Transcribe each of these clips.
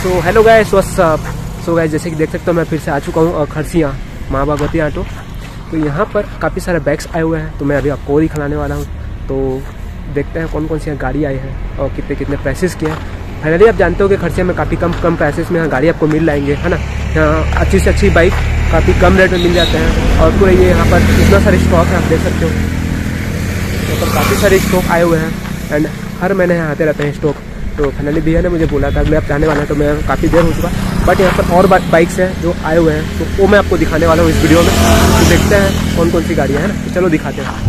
सो hello guys, what's up. So guys, जैसे कि देख सकते हो मैं फिर से आ चुका हूँ खरसिया माँ भगवती ऑटो। तो यहाँ पर काफ़ी सारे बाइक्स आए हुए हैं, तो मैं अभी आपको और ही खिलाने वाला हूँ। तो देखते हैं कौन कौन सी यहाँ गाड़ी आई है और कितने कितने प्राइसेस के हैं। फाइनली आप जानते हो कि खरसिया में काफ़ी कम प्राइसेस में यहाँ गाड़ी आपको मिल जाएंगे, है ना। यहाँ अच्छी से अच्छी बाइक काफ़ी कम रेट में मिल जाते हैं। और पूरे ये यहाँ पर इतना सारे स्टॉक है, आप देख सकते हो। यहाँ पर काफ़ी सारे स्टॉक आए हुए हैं एंड हर महीने यहाँ आते रहते हैं स्टॉक। तो फाइनली भैया ने मुझे बोला था अगले हफ्ते आने वाला है, तो मैं काफ़ी देर हो चुका। बट यहाँ पर और बाइक्स हैं जो आए हुए हैं, तो वो मैं आपको दिखाने वाला हूँ इस वीडियो में। तो देखते हैं कौन कौन सी गाड़ियाँ हैं ना, तो चलो दिखाते हैं।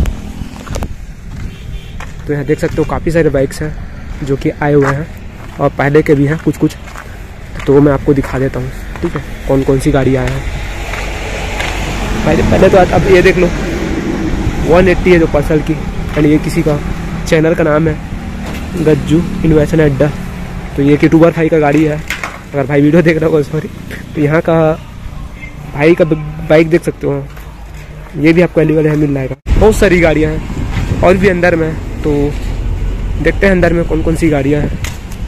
तो यहाँ देख सकते हो काफ़ी सारे बाइक्स हैं जो कि आए हुए हैं और पहले के भी हैं कुछ, तो मैं आपको दिखा देता हूँ, ठीक है, कौन कौन सी गाड़ियाँ आए हैं। पहले तो अब ये देख लो 180 है जो पल्सर की, एंड ये किसी का चैनल का नाम है गज्जू इन्वेशन अड्डा। तो ये यूट्यूबर भाई का गाड़ी है, अगर भाई वीडियो देख रहा होगा सॉरी। तो यहाँ का भाई का बाइक देख सकते हो, ये भी आपको अवेलेबल है, मिल जाएगा। बहुत सारी गाड़ियाँ हैं और भी अंदर में, तो देखते हैं अंदर में कौन कौन सी गाड़ियाँ हैं।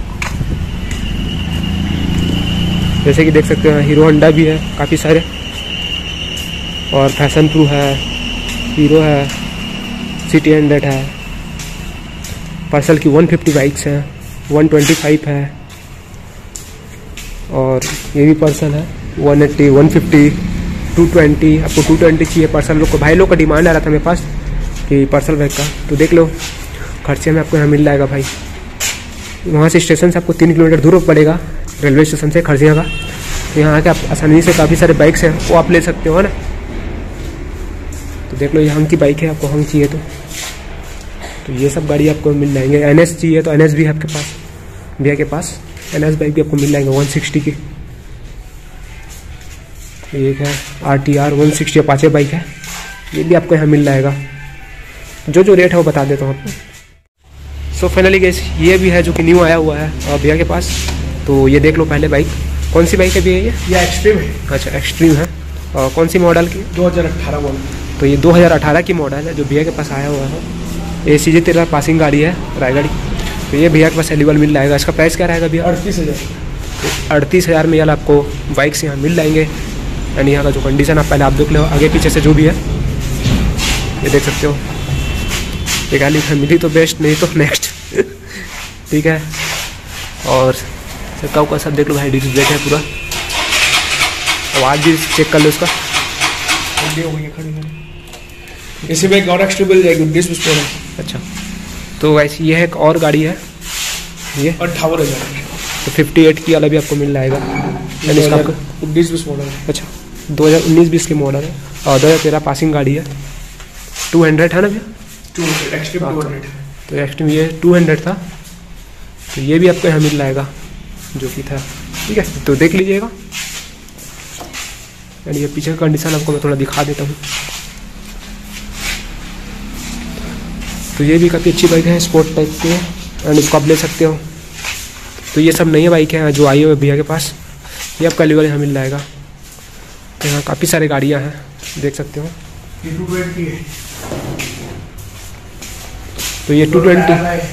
जैसे कि देख सकते हैं हीरो होंडा भी है काफ़ी सारे, और फैशन प्रो है, हीरो है, सिटी 100 है, पर्सल की 150 बाइक्स हैं, 125 है, और ये भी पर्सल है 180, 150, 220। आपको 220 चाहिए पर्सल लोग को, भाई लोग का डिमांड आ रहा था मेरे पास कि पर्सल बाइक का। तो देख लो खर्चे में आपको यहाँ मिल जाएगा भाई। वहाँ से स्टेशन से आपको 3 किलोमीटर दूर पड़ेगा, रेलवे स्टेशन से खरसिया का। तो यहाँ आके आप आसानी से काफ़ी सारे बाइक्स हैं वो आप ले सकते हो, है ना। तो देख लो ये हंग की बाइक है, आपको हंग चाहिए तो ये सब गाड़ी आपको मिल जाएंगे। NS चाहिए तो NS भी है आपके पास, भैया के पास NS बाइक भी आपको मिल जाएंगे 160 की। एक है RTR 160 अपाचे बाइक है, ये भी आपको यहाँ मिल जाएगा। जो रेट है वो बता देता हूँ आपको। सो फाइनली गाइस, ये भी है जो कि न्यू आया हुआ है भैया के पास। तो ये देख लो पहले बाइक, कौन सी बाइक है भैया ये एक्सट्रीम है। अच्छा एक्सट्रीम है, और कौन सी मॉडल की? 2018 मॉडल। तो ये 2018 की मॉडल है जो भैया के पास आया हुआ है। ये CG 13 पासिंग गाड़ी है रायगढ़। तो ये भैया के पास अवेलेबल मिल जाएगा। इसका प्राइस क्या रहेगा भैया? 38,000। 38,000 में यार आपको बाइक्स यहाँ मिल जाएंगे। यानी यहाँ का जो कंडीशन आप पहले आप देख लो, आगे पीछे से जो भी है ये देख सकते हो। ये गाड़ी मिली तो बेस्ट, नहीं तो नेक्स्ट ठीक है। और चक्का उक्का सब देख लो भाई, डिस्क ब्रेक है पूरा। आवाज़ भी चेक कर लो इसका। इसी में एक और एक्स्ट्रा बिल जाएगी 19 स्पोर्ट है। अच्छा, तो वैसे ये है एक और गाड़ी है, ये 58,000। तो 58 की वाला भी आपको मिल जाएगा। यानी इसका आपको 19-20 मॉडल है। अच्छा 2019-20 की मॉडल है, और 2013 पासिंग गाड़ी है। 200 है ना भैया? 200 एक्सट्रीम 200। तो एक्सट्रीम ये 200 था, तो ये भी आपको यहाँ मिल जाएगा जो कि था, ठीक है। तो देख लीजिएगा। यानी ये पीछे का कंडीशन आपको मैं थोड़ा दिखा देता हूँ। तो ये भी काफ़ी अच्छी बाइक है, स्पोर्ट टाइप की है, एंड इसको आप ले सकते हो। तो ये सब नई बाइक हैं जो आई हुई है भैया के पास, ये आपका अवेलेबल यहाँ मिल जाएगा। तो यहाँ काफ़ी सारी गाड़ियाँ हैं, देख सकते हो। ये 220 है। तो ये 220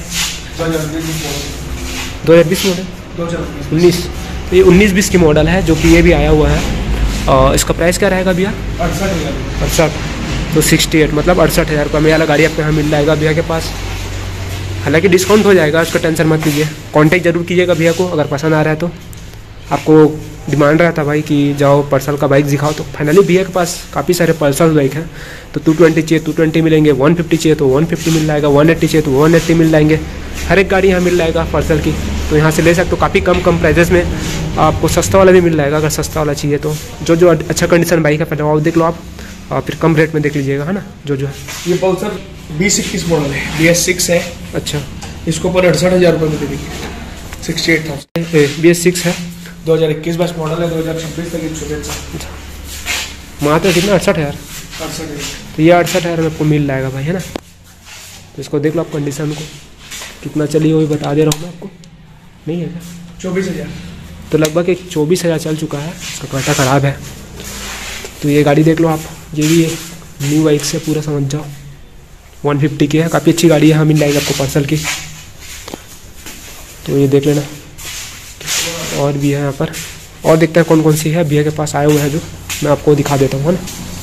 2020 मॉडल 19। तो ये 19-20 की मॉडल है जो कि ये भी आया हुआ है। और इसका प्राइस क्या रहेगा भैया? 68। तो 68 मतलब 68,000 रुपये में वाला गाड़ी आपको यहाँ मिल जाएगा भैया के पास। हालांकि डिस्काउंट हो जाएगा, उसका टेंशन मत कीजिए। कांटेक्ट जरूर कीजिएगा भैया को अगर पसंद आ रहा है तो। आपको डिमांड रहा था भाई कि जाओ पल्सर का बाइक दिखाओ, तो फाइनली भैया के पास काफ़ी सारे पल्सर बाइक हैं। तो 220 चाहिए 220 मिलेंगे, 150 चाहिए तो 150 मिल जाएगा, 180 चाहिए तो 180 मिल जाएंगे। हर एक गाड़ी यहाँ मिल जाएगा पल्सर की। तो यहाँ से ले सकते हो काफ़ी कम प्राइजेस में। आपको सस्ता वाला भी मिल जाएगा अगर सस्ता वाला चाहिए तो। जो अच्छा कंडीशन बाइक है पहले वो देख लो आप, और फिर कम रेट में देख लीजिएगा, है ना। जो है ये पल्सर 2021 मॉडल है, BS6 है। अच्छा, इसको पर 68,000 रुपये में दे देंगे। 68,000 BS6 है, 2021-22 मॉडल है, 2026 तक इंश्योरेंस है। मात्र कितना? 68,000। 68,000। तो ये 68,000 में आपको मिल जाएगा भाई, है ना। तो इसको देख लो आप कंडीशन को, कितना चली वो भी बता दे रहा हूँ मैं आपको। नहीं है क्या? 24,000। तो लगभग एक 24,000 चल चुका है, इसका कांटा ख़राब है। तो ये गाड़ी देख लो आप, ये भी न्यू बाइक से पूरा समझ जाओ। 150 की है, काफ़ी अच्छी गाड़ी है, यहाँ मिल जाएगी आपको पर्सल की। तो ये देख लेना। और भी है यहाँ पर, और देखते हैं कौन कौन सी है भैया के पास आए हुए हैं जो मैं आपको दिखा देता हूँ, है ना।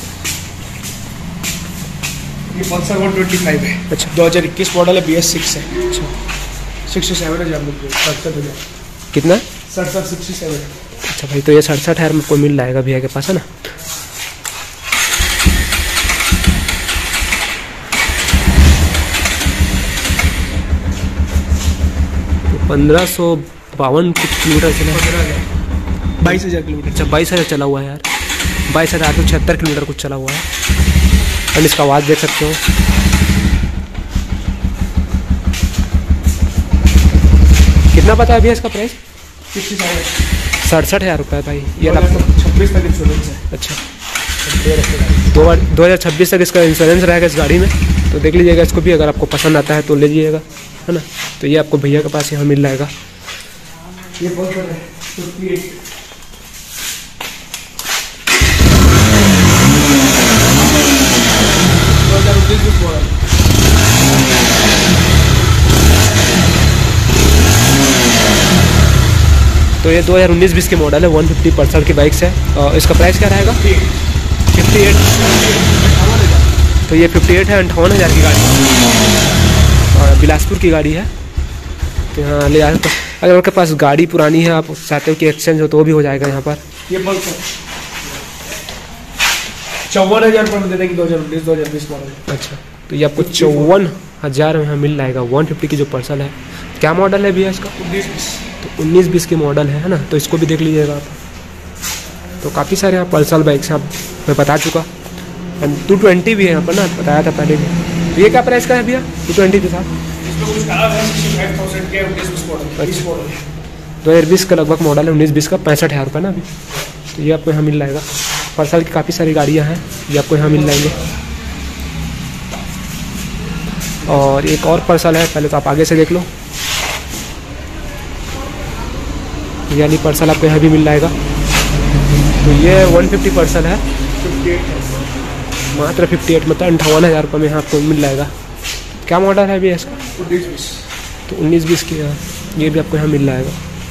ये पल्सर 125 है। अच्छा, 2021 मॉडल है, BS6 है। अच्छा, 67,000 रुपये, 67,000। कितना? 67। अच्छा भाई, तो ये 67,000 में आपको मिल जाएगा भैया के पास, है ना। तो 1552 कुछ किलोमीटर चला, 22,000 किलोमीटर। अच्छा 22,000 चला हुआ है यार, 22,876 किलोमीटर कुछ चला हुआ है। एंड इसका आवाज़ देख सकते हो। कितना पता है भैया इसका प्राइस? 67,000 रुपये भाई। ये आपको 26 तक इंश्योरेंस है। अच्छा, 2026 तक इसका इंश्योरेंस रहेगा इस गाड़ी में, तो देख लीजिएगा इसको भी, अगर आपको पसंद आता है तो ले लीजिएगा, है ना। तो ये आपको भैया के पास यहाँ मिल जाएगा। ये बहुत है 58। तो ये 2019-20 के मॉडल है, 150% की बाइक्स है। और इसका प्राइस क्या रहेगा? 58। तो ये 58 है, 58,000 की गाड़ी, और बिलासपुर की गाड़ी है। तो यहाँ ले आए, तो अगर आपके पास गाड़ी पुरानी है, आप चाहते हो कि एक्सचेंज हो, तो वो भी हो जाएगा यहाँ पर। ये पल्सर 54,000 रुपये में दे देंगे, 2019-2020 मॉडल। अच्छा, तो ये आपको 54,000 में यहाँ मिल जाएगा। 150 की जो पल्सर है, क्या मॉडल है भैया इसका? 19-20। तो 19-20 की मॉडल है ना, तो इसको भी देख लीजिएगा आप। तो काफ़ी सारे यहाँ पल्सर बाइक्स हैं, मैं बता चुका। एंड 220 भी है यहाँ पर ना, बताया था पहले भी। तो ये क्या प्राइस का है भैया 220 के साथ? 2020 का लगभग मॉडल है, 19-20 का, 65,000 रुपये ना अभी। तो ये आपको यहाँ मिल जाएगा। पल्सर की काफ़ी सारी गाड़ियाँ हैं, ये आपको यहाँ मिल जाएंगे। और एक और पल्सर है, पहले तो आप आगे से देख लो। यानी पल्सर आपको यहाँ भी मिल जाएगा। तो ये 150 पल्सर है, मात्र 58, मतलब 58,000 रुपये में यहाँ आपको मिल जाएगा। क्या मॉडल है भैया इसका? 19-20। तो 19-20 की है, ये भी आपको यहाँ मिल जाएगा।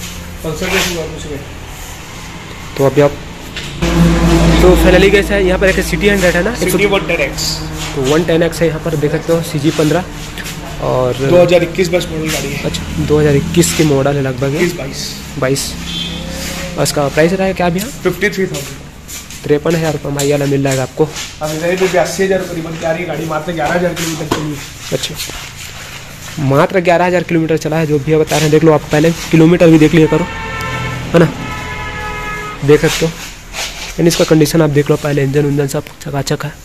तो अभी आप तो फाइनली कैसे है, यहाँ पर एक सिटी 100 है ना, सिटी 110X। तो 110X है यहाँ पर, देख सकते हो, CG15 और 2021 बस मॉडल गाड़ी है। अच्छा, 2021 की मॉडल है लगभग, 22। और इसका प्राइस रहा है क्या भैया? 53,000। 53,000 रुपये भाई वाला मिल जाएगा आपको। अभी नहीं तो 82,000 करीबन की आ रही गाड़ी, मात्र 11,000 किलोमीटर चली। अच्छा, मात्र 11,000 किलोमीटर चला है, जो भैया बता रहे हैं। देख लो आप, पहले किलोमीटर भी देख लिया करो, है ना, देख सकते हो। यानी इसका कंडीशन आप देख लो, पहले इंजन उंजन सब चकाचक है।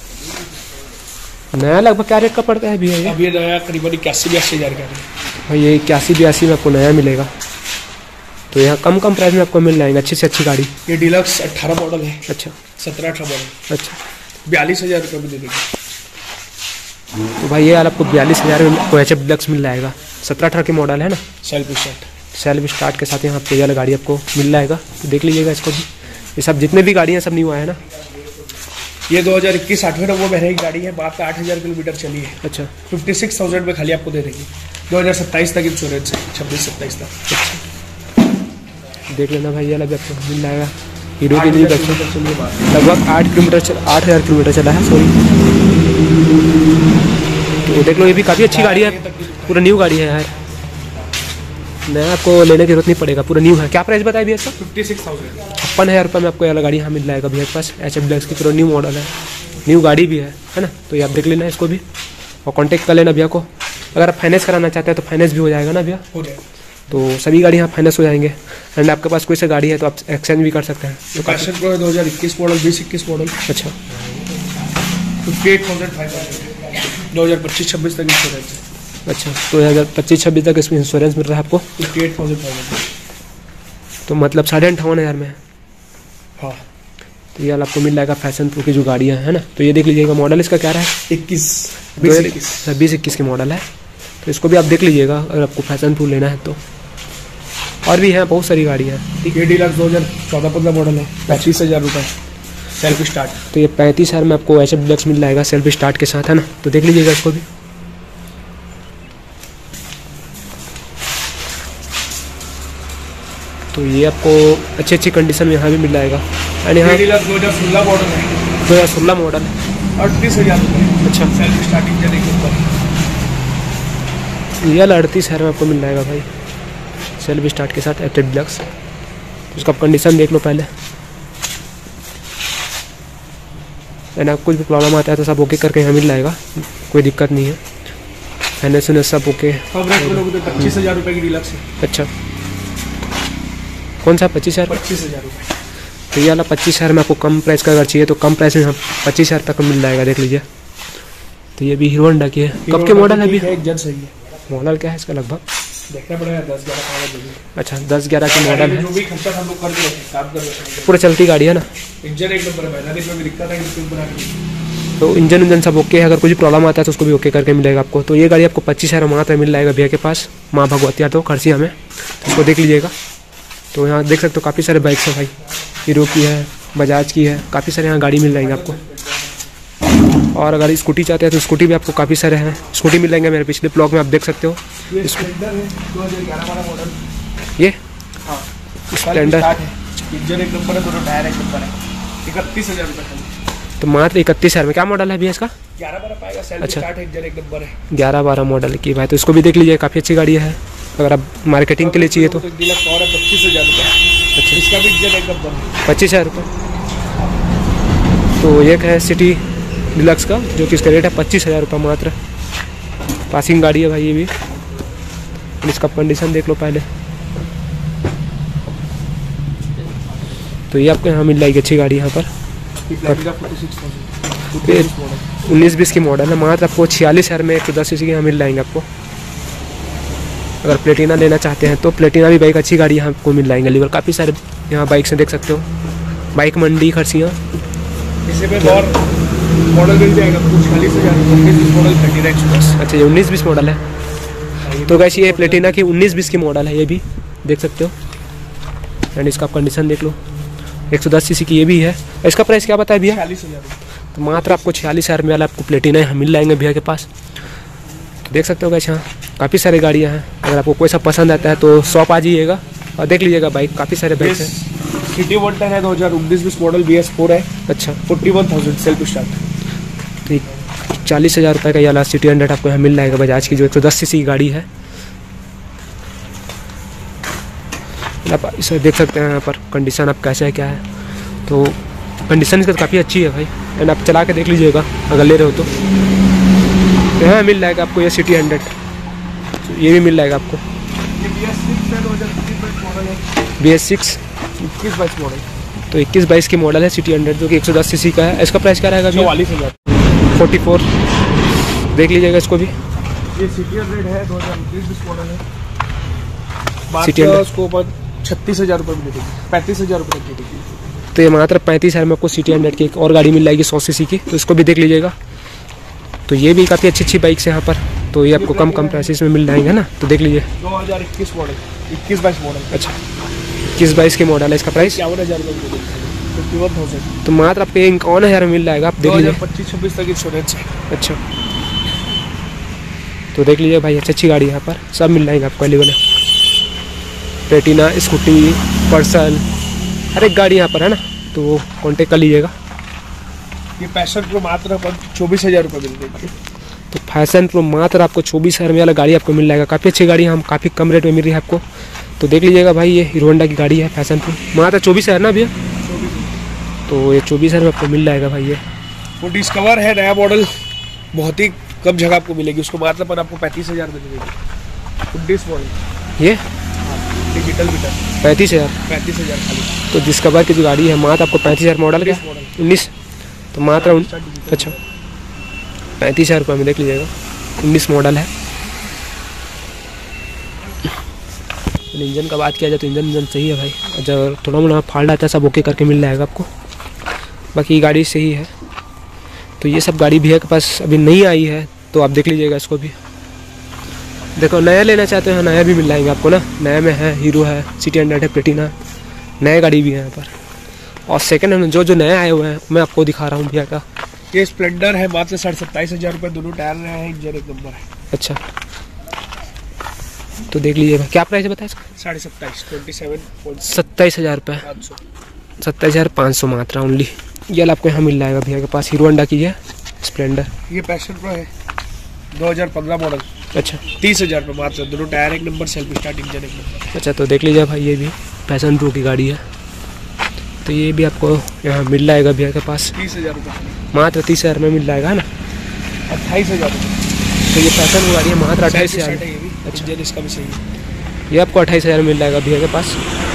नया लगभग क्या रेट का पड़ता है भैया ये? अब ये नया करीबन 81-82,000 का है भाई। ये 81-82 में आपको नया मिलेगा। तो यहाँ कम प्राइस में आपको मिल जाएंगे अच्छी से अच्छी गाड़ी। ये डिलक्स 18 मॉडल है। अच्छा, 17-18 मॉडल। अच्छा, 42,000 रुपये में दे देंगे। तो भाई ये आपको 42,000 में आपको HF डिलक्स मिल जाएगा। 17-18 की मॉडल है ना, सेल्फ स्टार्ट के साथ यहाँ पे ये वाला गाड़ी आपको मिल जाएगा। तो देख लीजिएगा इसको भी। ये सब जितने भी गाड़ियाँ सब न्यू आए हैं ना। ये 2021 8वें नंबर महीने की गाड़ी है, मात्र 8,000 किलोमीटर चली है। अच्छा, 56,000 में खाली आपको दे देंगे। 2027 तक इंश्योरेंस है, 26-27 तक। अच्छा, देख लेना भाई, ये वाला भी आपको मिल जाएगा। हीरो की न्यू वर्जन लगभग 8,000 किलोमीटर चला है, सॉरी। तो देख लो, ये भी काफ़ी अच्छी गाड़ी है, पूरा न्यू गाड़ी है यार। नया आपको लेने की जरूरत नहीं पड़ेगा, पूरा न्यू है। क्या प्राइस बताया भैया इसका? 56,000। 56,000 रुपये में आपको ये गाड़ी यहाँ मिल जाएगा भैया के पास। HF डिलक्स की पूरा न्यू मॉडल है, न्यू गाड़ी भी है ना। तो ये आप देख लेना इसको भी, और कांटेक्ट कर लेना भैया को। अगर आप फाइनेंस कराना चाहते हैं तो फाइनेंस भी हो जाएगा ना भैया? हो जाएगा। तो सभी गाड़ी यहाँ फाइनेंस हो जाएंगे। एंड आपके पास कोई सा गाड़ी है तो आप एक्सचेंज भी कर सकते हैं। तो पैशन प्रो है 2021 मॉडल, 2021 मॉडल। अच्छा, 58,500। 2025-26 तक इंश्योरेंस है। अच्छा, तो 2025-26 तक इसमें इंश्योरेंस मिल रहा है आपको। 58,500। तो मतलब 58,500 में है। हाँ, तो ये आपको मिल जाएगा फैशन प्रो की जो गाड़ियाँ है ना। तो ये देख लीजिएगा, मॉडल इसका क्या रहा है? 2021 की मॉडल है। तो इसको भी आप देख लीजिएगा अगर आपको फैशन प्रो लेना है तो। और भी हैं बहुत सारी गाड़ियाँ हैं। ये डीलक्स 2014-15 मॉडल है, 35,000 रुपये सेल्फ स्टार्ट। तो ये 35,000 में आपको HF डिलक्स मिल जाएगा सेल्फ स्टार्ट के साथ, है ना। तो देख लीजिएगा इसको भी। तो ये आपको अच्छी अच्छी कंडीशन में यहाँ भी मिल जाएगा। एंड यहाँ 2016 मॉडल है, 2016 मॉडल, 38,000 रुपये। अच्छा, सेल्फ स्टार्टिंग इंजन एक नंबर। ये 38,000 में आपको मिल जाएगा भाई, सेल्फ स्टार्ट के साथ एक्टेड डिलक्स। उसका कंडीशन देख लो पहले, एंड आप कुछ भी प्रॉब्लम आता है तो सब ओके करके यहाँ मिल जाएगा, कोई दिक्कत नहीं है। फाइनेंस उन्हें सब ओके। 25,000 रुपये की डिलक्स है। अच्छा, कौन सा 25,000? 25,000 रुपये। तो ये वाला 25,000 में आपको कम प्राइस का अगर चाहिए तो कम प्राइस में यहाँ 25,000 तक मिल जाएगा, देख लीजिए। तो ये भी हीरो होंडा की है। कब के मॉडल है अभी? जन सही है। मॉडल क्या है इसका लगभग? देखना पड़ेगा 10-11। अच्छा, 10-11 की मॉडल है। जो भी खर्चा हम लोग करके रखें, काम कर रहे हैं। पूरा चलती गाड़ी है ना? इंजन एक नंबर है, महीना दिन में दिक्कत है। तो इंजन सब ओके है, अगर कुछ प्रॉब्लम आता है तो उसको भी ओके करके मिलेगा आपको। तो ये गाड़ी आपको 25,000 मात्र मिल जाएगा भैया के पास, माँ भगवतिया तो खरसिया में। तो उसको देख लीजिएगा। तो यहाँ देख सकते हो काफ़ी सारे बाइक्स हैं भाई, हीरो की है, बजाज की है, काफ़ी सारे यहाँ गाड़ी मिल जाएंगे आपको। और अगर स्कूटी चाहते हैं तो स्कूटी भी आपको काफ़ी सारे हैं, स्कूटी मिल जाएंगे। मेरे पिछले ब्लॉग में आप देख सकते हो। ये स्प्लेंडर है 2011 मॉडल। ये हाँ, स्प्लेंडर, इंजन एक नंबर है, दोनों टायर एक नंबर है। 31,000 रुपये। तो मात्र 31,000 में। क्या मॉडल है भैया इसका? 11-12 पाएगा। सेल्फ अच्छा, स्टार्ट है, इंजन एक नंबर है। 11-12 मॉडल की भाई, तो इसको भी देख लीजिए, काफ़ी अच्छी गाड़ी है अगर आप मार्केटिंग के लिए चाहिए तो। डिलक्स और है 25,000 रुपये। अच्छा, इसका भी इंजन एक नंबर है। 25,000 रुपये। तो एक है सिटी डिलक्स का, जो कि इसका रेट है 25,000 रुपये मात्र। पासिंग गाड़ी है भाई ये भी। इसका कंडीशन देख लो पहले। तो ये आपको यहाँ मिल जाएगी अच्छी गाड़ी यहाँ पर। 19-20 की मॉडल है, मात्र आपको 46,000 में 110 सीसी के यहाँ मिल जाएंगे आपको। अगर प्लेटिना लेना चाहते हैं तो प्लेटिना भी बाइक अच्छी गाड़ी यहाँ आपको मिल जाएंगे। लीवर काफ़ी सारे यहाँ बाइक से देख सकते हो। बाइक मंडी खरसियाँ, इसे में और मॉडल मिल जाएगा 46,000 मॉडल 30 एक्सप्रेस। अच्छा, ये 19-20 मॉडल है। तो कैसी ये प्लेटिना की 19-20 की मॉडल है, ये भी देख सकते हो। एंड इसका कंडीशन देख लो, 110 सीसी की ये भी है। इसका प्राइस क्या बताया भैया? 46,000। तो मात्र आपको 46,000 में वाला आपको प्लेटिना यहाँ मिल जाएंगे भैया के पास। तो देख सकते हो कैसे यहाँ काफ़ी सारी गाड़ियाँ हैं। अगर आपको कोई सा पसंद आता है तो शॉप आ जाइएगा और देख लीजिएगा बाइक, काफ़ी सारे बाइक हैं। सिटी 110 है 2019-20 मॉडल BS4 है। अच्छा, 41,000 सेल्फ स्टार्ट। तो 40,000 रुपये का ये वाला सिटी 100 आपको यहाँ मिल जाएगा बजाज की, जो 110 सीसी की गाड़ी है। आप इसे देख सकते हैं यहाँ पर कंडीशन आप कैसे है क्या है। तो कंडीशन इसका काफ़ी अच्छी है भाई, एंड आप चला के देख लीजिएगा अगर ले रहे हो तो। यहाँ मिल जाएगा आपको ये सिटी 100, तो ये भी मिल जाएगा आपको। BS6 21-22 model. तो 21-22 की मॉडल है सिटी 100, जो कि 110 सीसी का है। इसका प्राइस क्या रहेगा? 44,000। 44 देख लीजिएगा इसको भी। ये सिटी 100 है 2019-20 मॉडल है। सिटी 100 उसको ऊपर 36,000 रुपये में देगी, 35,000 रुपये की देगी। तो ये मात्र 35,000 में आपको सिटी 100 की एक और गाड़ी मिल जाएगी 100 सीसी की, तो इसको भी देख लीजिएगा। तो ये भी काफ़ी अच्छी बाइक्स हैं यहाँ पर, तो ये आपको कम प्राइसेस में मिल जाएंगे ना। तो देख लीजिए 2021 मॉडल, 21-22 मॉडल। अच्छा, 21-22 की मॉडल है। इसका प्राइस 51,000 रुपये, 51,000। तो मात्र आपको 51,000 में मिल जाएगा, आप देख लीजिए। 2025-26 तक इंश्योरेंस है। अच्छा, तो देख लीजिए भाई, अच्छी अच्छी गाड़ी यहाँ पर सब मिल जाएंगे आपको अवेलेबल है। प्लेटिना, स्कूटी, पर्सन, हर एक गाड़ी यहाँ पर है ना, तो वो कॉन्टेक्ट कर लीजिएगा। ये पैशन प्रो मात्र 24,000 रुपये मिल जाएगी। तो फैशन प्रो मात्र आपको 24,000 में वाला गाड़ी आपको मिल जाएगा। काफ़ी अच्छी गाड़ी हम काफ़ी कम रेट में मिल रही है आपको। तो देख लीजिएगा भाई, ये हीरो होंडा की गाड़ी है फैशन प्रो, मात्र 24,000 ना भैया। तो ये 24,000 में आपको मिल जाएगा भाई। ये वो डिस्कवर है नया मॉडल, बहुत ही कम जगह आपको मिलेगी, उसको मात्र पर आपको 35,000 में मिलेगी। 19 मॉडल ये डिजिटल मीटर 35,000 खाली। तो डिस्कवर की जो गाड़ी है मात्र आपको 35,000 मॉडल का 19, तो मात्र अच्छा 35,000 रुपये में देख लीजिएगा। 19 मॉडल है। इंजन का बात किया जाए तो इंजन सही है भाई, अगर थोड़ा मोड़ा फाल्ट आता है सब ओके करके मिल जाएगा आपको। बाकी गाड़ी सही है। तो ये सब गाड़ी भैया के पास अभी नहीं आई है, तो आप देख लीजिएगा इसको भी। देखो नया लेना चाहते हैं नया भी मिल जाएंगे आपको ना। नया में है हीरो है, सिटी 100 है, प्लेटिना, नए गाड़ी भी है यहाँ पर। और सेकंड हैंड जो नया आए हुए हैं मैं आपको दिखा रहा हूँ भैया का। ये स्प्लेंडर है मात्र 27,500 रुपये, दोनों टायर हैं, इंजन एक नंबर है। अच्छा, तो देख लीजिए क्या प्राइस है बताया इसका? 27,27,500 रुपये, 27,500 मात्र ओनली। ये आपको यहाँ मिल जाएगा भैया के पास। हीरो होंडा की है स्प्लेंडर, ये पैशन प्रो है 2015 मॉडल। अच्छा 30,000 रुपये मात्र, दोनों टायर एक नंबर, सेल्फ स्टार्ट इंजन एक नंबर। अच्छा तो देख लीजिए भाई, ये भी पैशन प्रो की गाड़ी है। तो ये भी आपको यहाँ मिल जाएगा भैया के पास 30,000 रुपये, मात्र 30,000 में मिल जाएगा ना। 28,000 रुपये। तो ये पैशन प्रो गाड़ी है मात्र 28,000। अच्छा इंजन इसका भी सही है। ये आपको 28,000 में मिल जाएगा भैया के पास।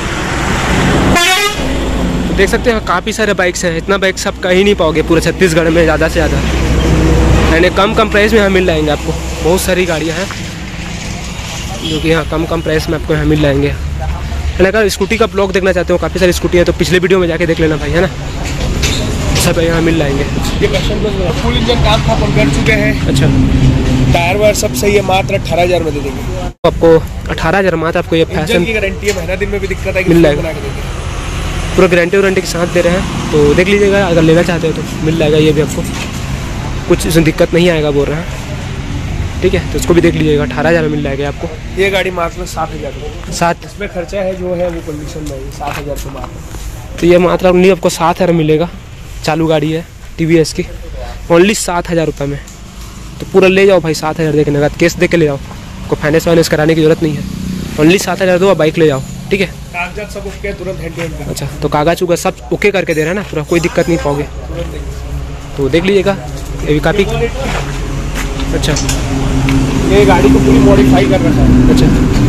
तो देख सकते हैं काफ़ी सारे बाइक्स हैं, इतना बाइक सब कहीं नहीं पाओगे पूरे छत्तीसगढ़ में ज़्यादा से ज़्यादा, यानी कम प्राइस में यहाँ मिल जाएंगे आपको। बहुत सारी गाड़ियाँ हैं जो कि यहाँ कम प्राइस में आपको यहाँ मिल जाएंगे। एंड अगर स्कूटी का ब्लॉग देखना चाहते हो, काफ़ी सारी स्कूटी है, तो पिछले वीडियो में जाके देख लेना भाई, है ना, सब यहाँ मिल जाएंगे। ये फुल इंजन काम था, अपन कर चुके हैं। अच्छा टायर वायर सब सही है, मात्र 18,000 में दे देंगे आपको। 18,000 मात्र आपको ये फैशन की गारंटी है, महीना दिन में भी दिक्कत आएगी मिल जाएगा, पूरा गारंटी वारंटी के साथ दे रहे हैं। तो देख लीजिएगा, अगर लेना चाहते हो तो मिल जाएगा ये भी आपको, कुछ इसमें दिक्कत नहीं आएगा बोल रहे हैं, ठीक है। तो इसको भी देख लीजिएगा, 18,000 में मिल जाएगा आपको। ये गाड़ी मात्र 7,000 रुपये, 7 इसमें खर्चा है जो है वो कंडीशन में 7,000 रुपये मात्र। तो ये मात्र ओनली आपको 7,000 मिलेगा। चालू गाड़ी है TVS की, ओनली 7,000 रुपये में। तो पूरा ले जाओ भाई, 7,000 देके नगद कैश दे के ले जाओ, आपको फाइनेंस वाइनेंस कराने की जरूरत नहीं है। ओनली 7,000 दो, बाइक ले जाओ, ठीक है। कागजात सब ओके, तुरंत हैंड। अच्छा तो कागज उगज सब ओके करके दे रहे हैं ना, पूरा कोई दिक्कत नहीं पाओगे। तो देख लीजिएगा, ये भी काफ़ी अच्छा, ये गाड़ी को पूरी मॉडिफाई कर रखा है। अच्छा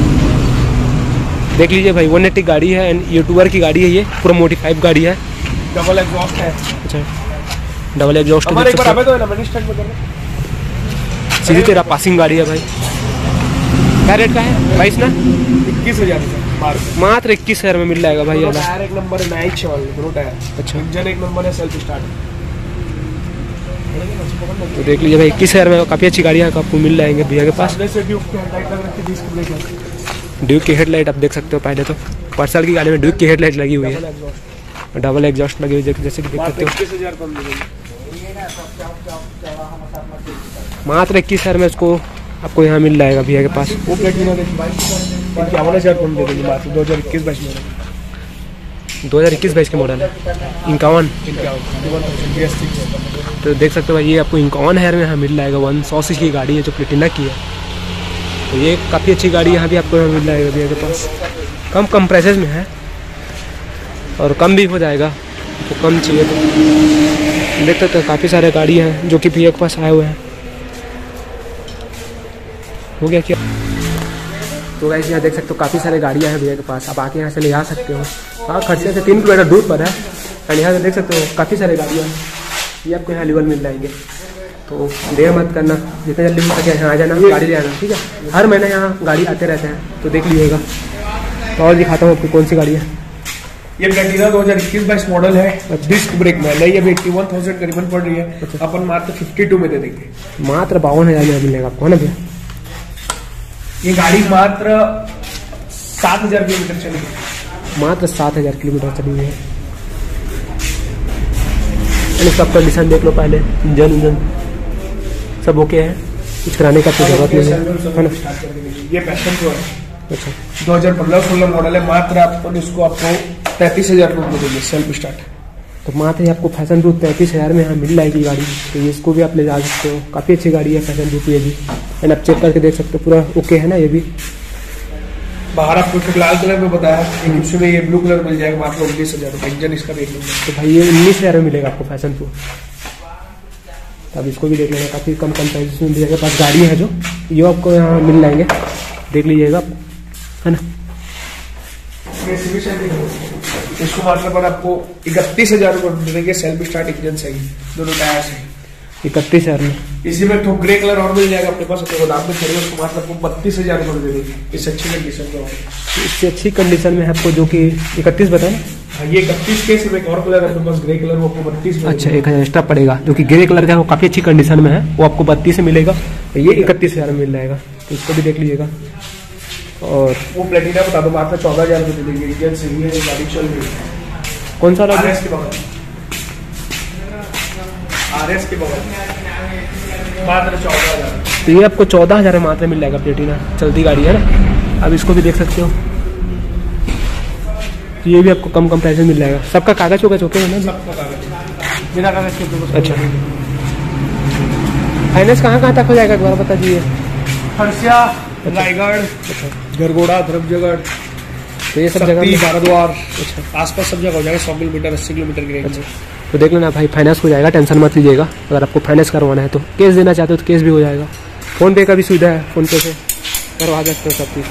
देख लीजिए भाई, 180 गाड़ी है एंड यूट्यूबर की गाड़ी है, ये पूरा मॉडिफाइड गाड़ी है। डबल एग्जॉस्ट है। अच्छा डबल एग्जॉस्ट हमारे एक बार आवे तो ना मनी स्टैंड में करना, सीधी तेरा पासिंग गाड़ी है भाई। क्या रेट का है भाई इसना? 21,000 मात्र 21,000 में मिल जाएगा भाई। टायर एक नंबर है, नाइट शेवल दोनों टायर। अच्छा इंजन एक नंबर है, सेल्फ स्टार्ट। तो देख लीजिए भाई, 21,000 में काफ़ी अच्छी गाड़ियाँ आपको मिल जाएंगे भैया के पास। ड्यूक की हेडलाइट आप देख सकते हो, पहले तो पर्सल की गाड़ी में ड्यूक की हेडलाइट लगी हुई है, डबल एग्जॉस्ट लगी हुई है, जैसे कि देख सकते हो। मात्र 21,000 में इसको आपको यहाँ मिल जाएगा भैया के पास। वो प्लेटिना 51,000 कम दे देंगे मात्र, 2021 बैच में 2021 बैच के मॉडल है, 51। तो देख सकते हो भाई, ये आपको 51,000 में यहाँ मिल जाएगा। 100 की गाड़ी है जो प्लेटिना की है। तो ये काफ़ी अच्छी गाड़ी यहाँ भी आपको यहाँ मिल जाएगा भैया के पास। कम प्राइसेस में है और कम भी हो जाएगा, तो कम चाहिए तो देख सकते हो। काफ़ी सारे गाड़ी हैं जो कि भैया के पास आए हुए हैं। हो गया क्या? तो गाइस यहाँ देख सकते हो काफ़ी सारे गाड़ियाँ हैं भैया के पास, आप आके यहाँ से ले जा सकते हो। हाँ खर्चे से 3 किलोमीटर दूर पर है, और यहाँ से देख सकते हो काफ़ी सारे गाड़ियाँ हैं, ये आपको यहाँ अवेलेबल मिल जाएंगे। तो देर मत करना, जितना जल्दी हो सके यहाँ आ जाना, गाड़ी ले आना, ठीक है। हर महीने यहाँ गाड़ी आते रहते हैं, तो देख लीजिएगा। तो और दिखाता हूँ आपको कौन सी गाड़ी है। ये प्लेटिना 2021 मॉडल है, डिस्क ब्रेक में नहीं, अभी 81,000 करीबन पड़ रही है। अच्छा। अपन मात्र 52 में दे देंगे, मात्र 52,000 में मिलेगा आपको, है ना भैया। ये गाड़ी मात्र 7,000 किलोमीटर चली है, मात्र 7,000 किलोमीटर चली हुई है। सब कंडीशन देख लो पहले, इंजन सब ओके है, कुछ कराने का कोई जरूरत नहीं है ना। ये पैशन प्रो है। अच्छा 2015-16 मॉडल है, मात्र आपको 33,000 रुपये देंगे सेल्फ स्टार्ट। तो मात्र ही आपको फैशन प्रो 33,000 में यहाँ मिल जाएगी गाड़ी। तो ये इसको भी आप ले जा सकते हो, काफ़ी अच्छी गाड़ी है फैशन प्रो ये भी। एंड आप चेक करके देख सकते हो, पूरा ओके है ना। ये भी बाहर आपको लाल कलर में बताया, उसमें ये ब्लू कलर मिल जाएगा मात्र 19,000 रुपये। इंजन इसका देख लेंगे। तो भाई ये 19,000 में मिलेगा आपको फैशन प्रो। अब इसको भी देख लेना, काफ़ी कम प्राइस में भैया के पास गाड़ी है जो ये आपको यहाँ मिल जाएंगे, देख लीजिएगा, है ना। इसको मात्र पर आपको 31,000 रुपये देंगे, सेल्फ स्टार्ट इंजन सही, दोनों टायर सही, 31,000 में। इसी में तो ग्रे कलर और मिल जाएगा अपने पास, अपने गोदाम में खड़ी, उसको मात्र आपको 32,000 रुपये दे देंगे, इससे अच्छी कंडीशन में। इससे अच्छी कंडीशन में आपको जो कि 31 बताया ना। हाँ, ये 31 के सिर्फ एक और कलर है अपने पास, ग्रे कलर, वो आपको 32 में। अच्छा 1,000 एक्स्ट्रा पड़ेगा, जो कि ग्रे कलर का है, वो काफ़ी अच्छी कंडीशन में है, वो आपको 32 में मिलेगा। ये 31,000 में मिल जाएगा, तो इसको भी देख लीजिएगा। और वो प्लेटिना बता दो, मात्र 14,000 रुपये दे देंगे, इंजन सही है, गाड़ी चल रही है। कौन सा लगा? RS के बगल, RS के बगल मात्र 14,000। तो ये आपको 14,000 में मात्र मिल जाएगा प्लेटिना, चलती गाड़ी है ना। अब इसको भी देख सकते हो, तो ये भी आपको कम प्राइस में मिल जाएगा। सबका कागज होगा ओके है ना? सबका कागज, बिना कागज के तो अच्छा, फाइनेंस कहाँ तक हो जाएगा दोबारा बता दीजिए। खरसिया, रायगढ़, गरगोड़ा, ध्रुवजगढ़, तो ये सब जगह बाराद्वार, अच्छा आसपास सब जगह हो जाएगा। 100 किलोमीटर 80 किलोमीटर की रेंज। तो देख लेना भाई, फाइनेंस हो जाएगा, टेंशन मत लीजिएगा। अगर आपको फाइनेंस करवाना है तो केस देना चाहते हो तो केस भी हो जाएगा। फ़ोन पे का भी सुविधा है, फ़ोन पे से करवा सकते हो सब चीज़।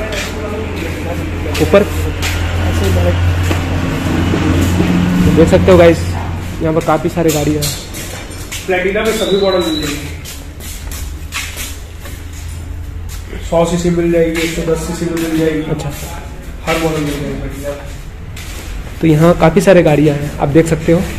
ऊपर देख सकते हो गाइस, यहाँ पर काफ़ी सारी गाड़ी है। प्लेटिना में सभी मॉडल मिल जाएगी। 100 सीसी मिल जाएगी, 110 सीसी मिल जाएगी। अच्छा, हर मॉडल मिल जाएगी। तो यहाँ काफ़ी सारे गाड़ियाँ हैं, आप देख सकते हो।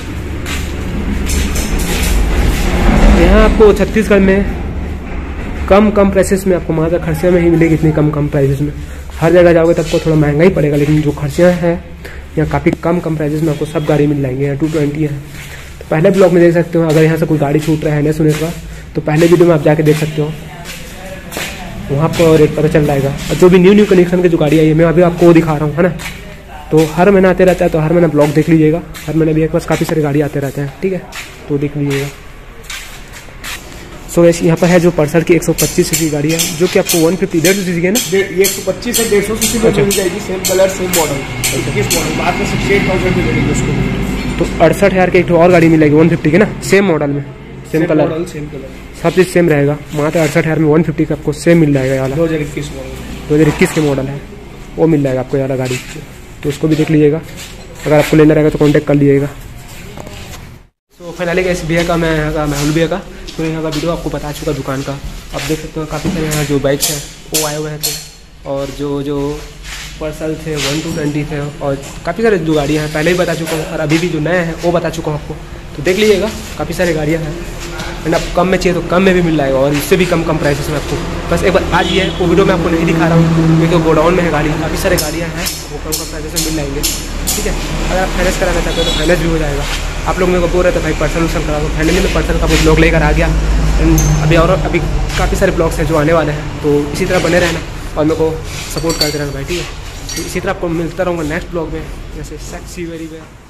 यहाँ आपको छत्तीसगढ़ में कम प्राइसेस में आपको मात्र खर्चियाँ में ही मिलेगी, इतनी कम प्राइसेस में। हर जगह जाओगे तब आपको थोड़ा महंगा ही पड़ेगा, लेकिन जो खर्चियाँ हैं यहाँ काफ़ी कम प्राइसेस में आपको सब गाड़ी मिल जाएंगे। यहाँ 220 है। तो पहले ब्लॉग में देख सकते हो, अगर यहाँ से कोई गाड़ी छूट रहा है ना सुने का, तो पहले वीडियो में आप जाके देख सकते हो, वहाँ आपको रेट पता चल जाएगा। और जो भी न्यू कनेक्शन की जो गाड़ी आई है, मैं अभी आपको वो दिखा रहा हूँ, है ना। तो हर महीना आते रहता है, तो हर महीना ब्लॉग देख लीजिएगा। हर महीने भी एक पास काफ़ी सारी गाड़ी आते रहते हैं, ठीक है, तो देख लीजिएगा। सो यहाँ पर है जो पल्सर की 125 सीसी गाड़ी है, जो कि आपको 150 सीसी है ना। ये 125 से 150 सीसी में मिल जाएगी। सेम कलर सेम मॉडल, किस मॉडल बाद में 68,000 में मिलेगी उसको। तो 68,000 की एक और गाड़ी मिलेगी 150 की ना, सेम मॉडल में, सेम कलर, सब चीज़ सेम रहेगा। मात्र 68,000 में 150 का आपको सेम मिल जाएगा। ये वाला 2021 मॉडल, 2021 के मॉडल है, वो मिल जाएगा आपको ये वाला गाड़ी। तो उसको भी देख लीजिएगा, अगर आपको लेना रहेगा तो कॉन्टैक्ट कर लीजिएगा। तो फाइनली इस भैया का, मैं यहाँ का मेहुल भैया का, तो यहाँ का वीडियो आपको बता चुका दुकान का। आप देख सकते हो काफ़ी सारे यहाँ जो बाइक्स हैं वो आए हुए थे, और जो पर्सल थे 1 to 20 थे, और काफ़ी सारे जो गाड़ियाँ हैं पहले ही बता चुका हूँ, और अभी भी जो नए हैं वो बता चुका हूँ आपको। तो देख लीजिएगा, काफ़ी सारी गाड़ियाँ हैं, एंड आपको कम में चाहिए तो कम में भी मिल जाएगा, और इससे भी कम प्राइसेस में आपको। बस एक बार आज ये वो वीडियो में आपको नहीं दिखा रहा हूँ, क्योंकि गोडाउन में है गाड़ी, काफ़ी सारे गाड़ियाँ हैं, वो कम प्राइसेस में मिल जाएंगे, ठीक है। अगर आप फाइनेंस कराना चाहते हो तो फाइनेंस भी हो जाएगा। आप लोग मेरे को बोल रहे थे भाई पर्सनल करा दो, फाइनली मैं पर्सनल का वो ब्लॉग लेकर आ गया। एंड अभी काफ़ी सारे ब्लॉग्स हैं जो आने वाले हैं, तो इसी तरह बने रहना और मेरे को सपोर्ट करते रहना भाई, ठीक है। तो इसी तरह आपको मिलता रहूँगा नेक्स्ट ब्लॉग में, जैसे सेक्सी वेरी वे।